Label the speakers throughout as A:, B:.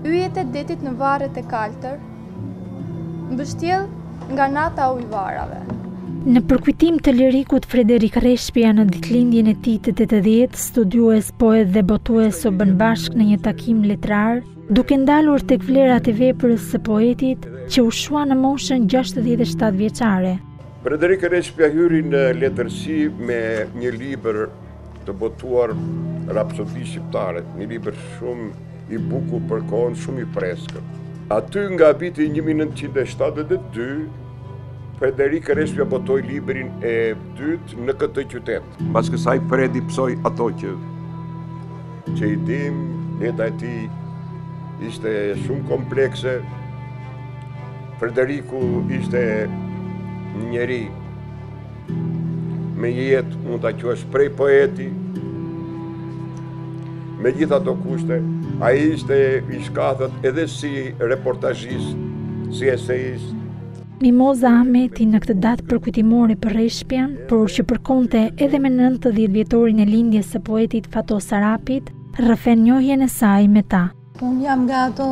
A: Yjet e detit në varret e kaltër, mbështjell nga nata e ujvarave.
B: Në përkujtim të lirikut Frederik Rreshpja në ditëlindjen e tij të 80, studiues, poet dhe botues u bën bashkë në një takim letrar, duke ndalur tek vlerat e veprës së poetit që u shua në moshën 67 vjeçare.
C: Frederik Rreshpja hyri në letërsi me një libër të botuar Rapsodi shqiptare, një libër shumë i bukur për kohën, shumë i freskët. Aty nga viti 1972, Frederik Rreshpja botoi librin e dytë në këtë qytet. Pas kësaj Fredi psoi ato që i dim, jeta e tij ishte shumë komplekse. Frederiku ishte një njeri me një jetë mund ta quash prej poeti. Me gjitha ato kushte, ai ishte i shkathët edhe si reportazhist, si eseist.
B: Mimoza Ahmeti në këtë datë përkujtimore për Rreshpjan, por që përkonte edhe me 90 vjetorin e lindjes së poetit Fatos Arapit, rrëfen njohjen e saj me ta.
D: Unë jam nga ato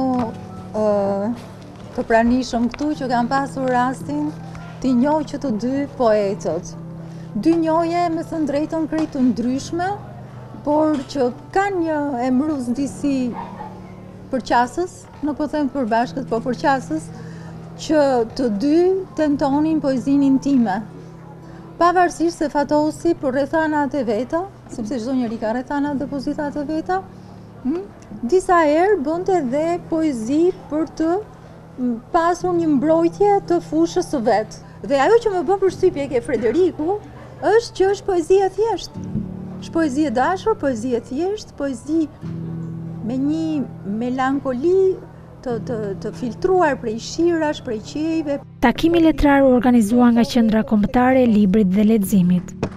D: të pranishëm këtu që kam pasur rastin t'i njoh që të dy poetët. Dy njohje me thënë drejtën krejt të ndryshme, por që kanë një emërusdisi përqasës, nuk po them për bashkët, po përqasës, që të dy tentonin poezinë intime. Pavarësisht se Fatosi për rrethanat e veta, sepse çdo njeri ka rrethanat dhe pozitat e veta, disa herë bënte dhe poezi për të pasur një mbrojtje të fushës së vet. Dhe ajo që më bën përshtypje ke Frederiku është që është poezi e thjeshtë. Është poezi e dashur, poezi e thjeshtë, poezi me një melankoli të filtruar prej shirash, prej qejve.
B: Takimi letrar u organizua nga Qendra Kombëtare e Librit dhe Leximit.